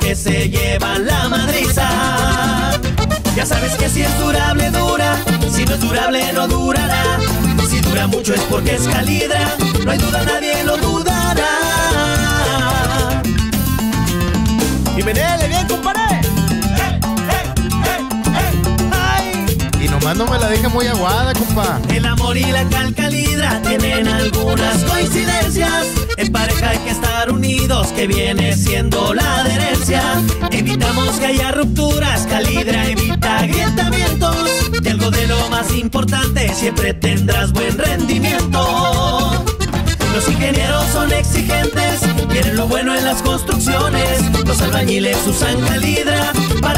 quienes se llevan la madriza. Ya sabes que si es durable, dura. Si no es durable, no durará. Si dura mucho es porque es calidra. No hay duda, nadie lo dudará. Y venele bien, compadre. Y nomás no me la deje muy aguada, compa. El amor y la calcalidra tienen algunas coincidencias. En pareja hay que estar unidos, que viene siendo la adherencia. Evitamos que haya rupturas, calidra evita agrietamientos. Y algo de lo más importante, siempre tendrás buen rendimiento. Los ingenieros son exigentes, quieren lo bueno en las construcciones. Los albañiles usan calidra